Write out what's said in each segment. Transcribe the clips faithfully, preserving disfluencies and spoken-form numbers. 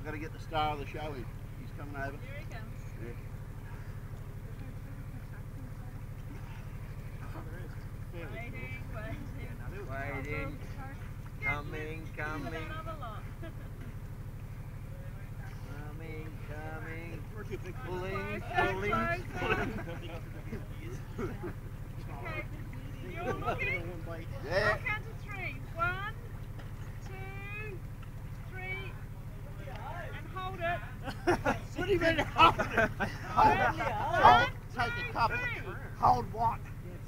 got to get the star of the show in. He's coming over. Here he comes. Yeah. Waiting, waiting. Waiting. Coming, coming. Another lot. Coming, coming. Pulling, Pulling, pulling, pulling. Okay, you're looking. Yeah. I'll count to three. One, two, three, and hold it. What do you mean hold it? Hold it. Hold, take a couple. Hold what?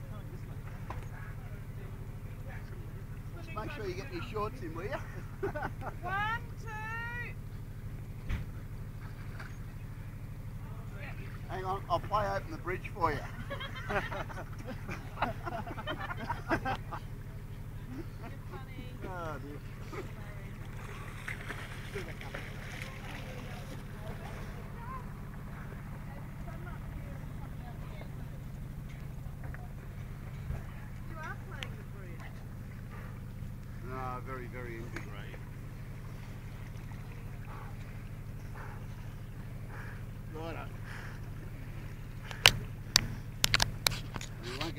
Just make sure you get your shorts in, will you? One, two. Hang on, I'll play open the bridge for you. You're funny. Oh dear.